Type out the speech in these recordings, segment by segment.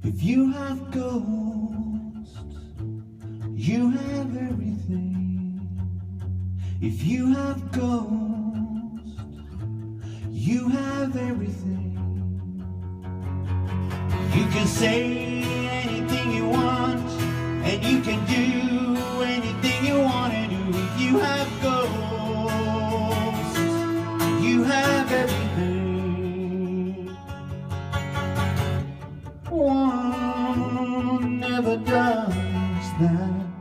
If you have ghosts, you have everything. If you have ghosts, you have everything. You can say anything you want, and you can do anything you want to do. If you have ghosts, you have everything. One never does that.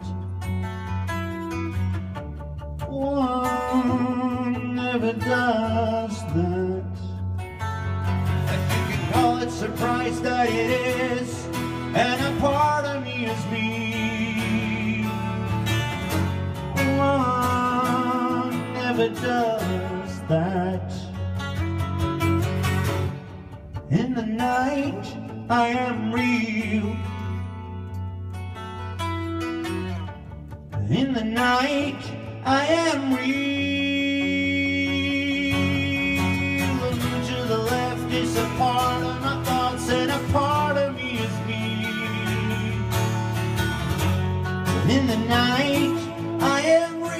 One never does that. Call it surprise that it is, and a part of me is me. One never does that. In the night, I am real. In the night, I am real. To the left is a part of my thoughts, and a part of me is me. And in the night, I am real.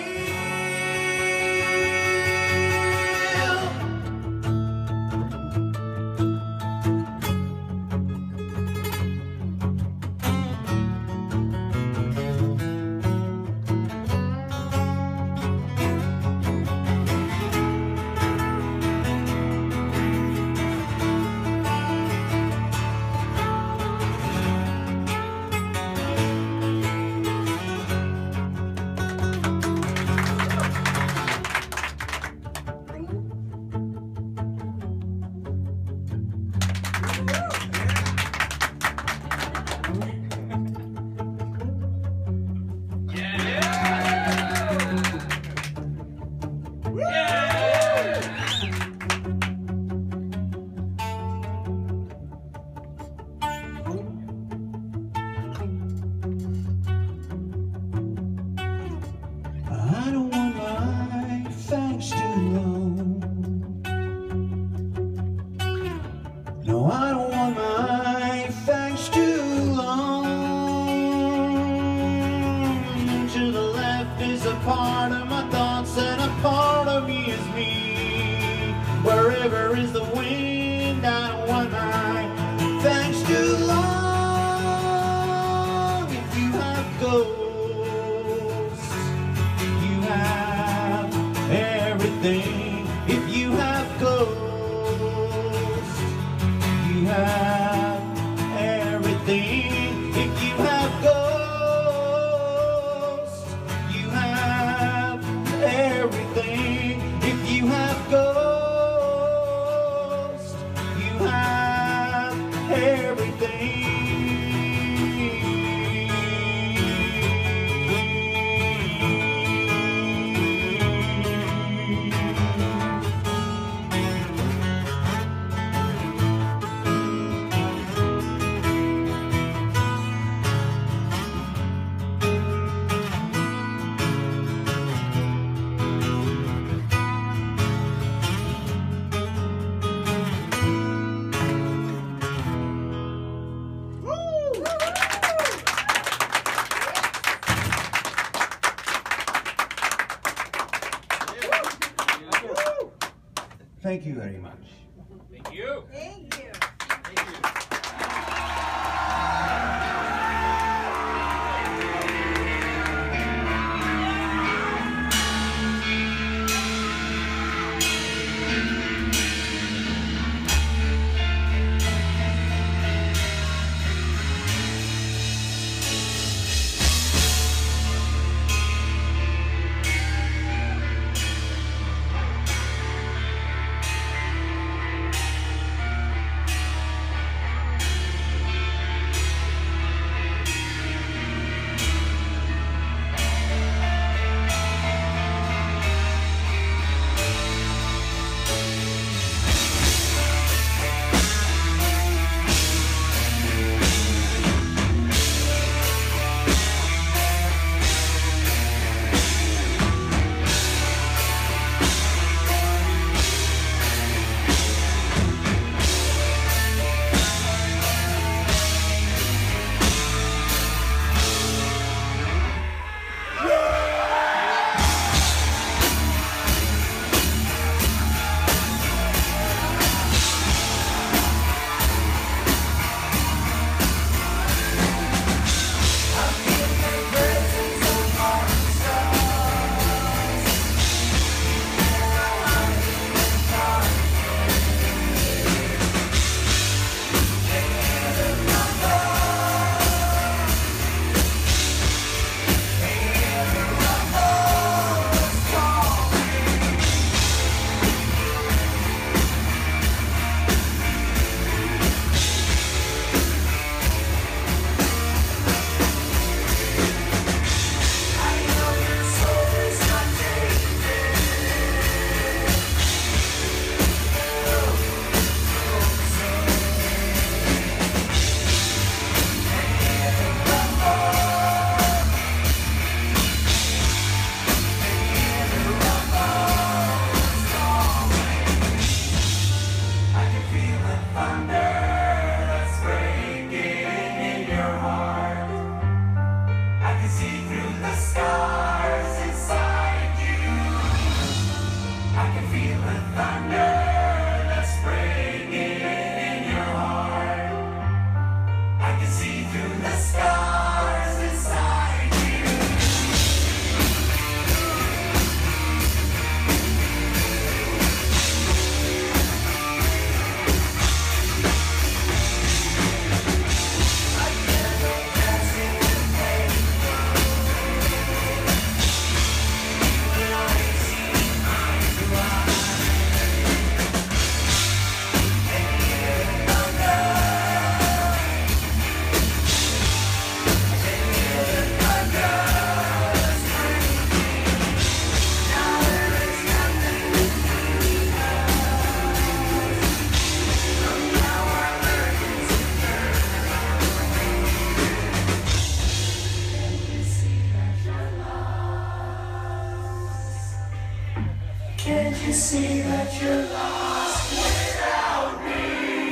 I don't want my thanks too long. No, I don't want my thanks too long. To the left is a part of my thoughts, and a part of me is me. Wherever is the wind, I don't want my thanks too long. If you have ghosts, you have everything. If you have ghosts, you have everything. If you have ghosts, you have everything. If you have ghosts, you have everything. Thank you very much. Thank you. Thank you. Thank you. see that you're lost without me.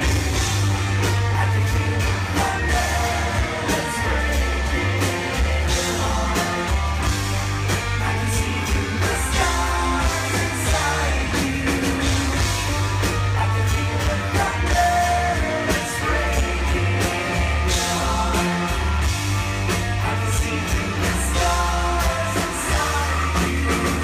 I can feel my legs breaking apart. I can see the stars inside you. I can feel my legs breaking apart. I can see the stars inside you.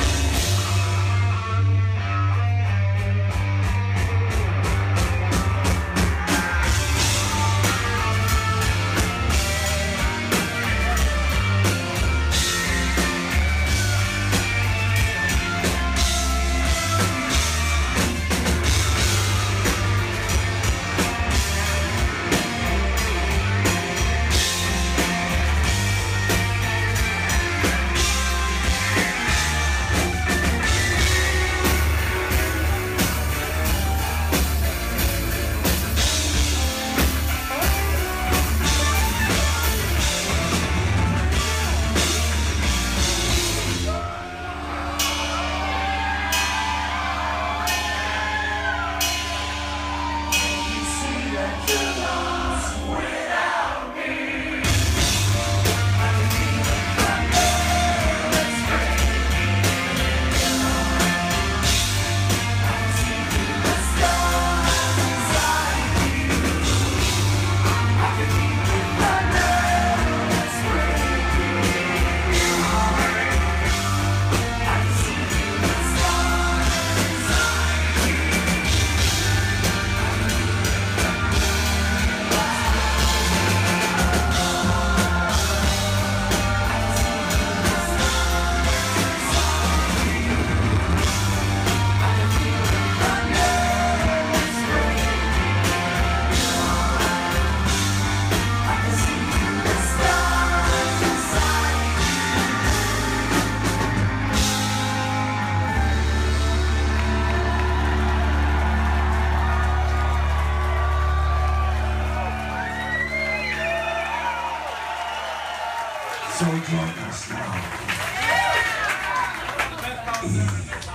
So join us now.